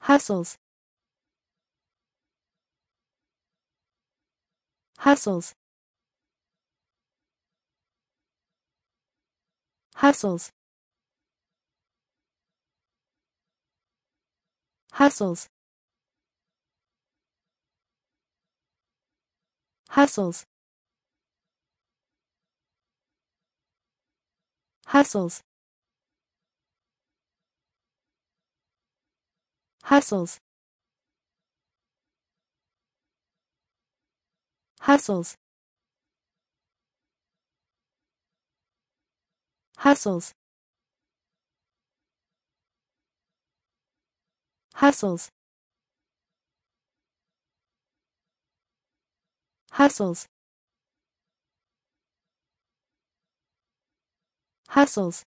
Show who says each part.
Speaker 1: hustles, hustles, hustles, hustles, hustles, hustles, hustles, hustles, hustles, hustles, hustles, hustles,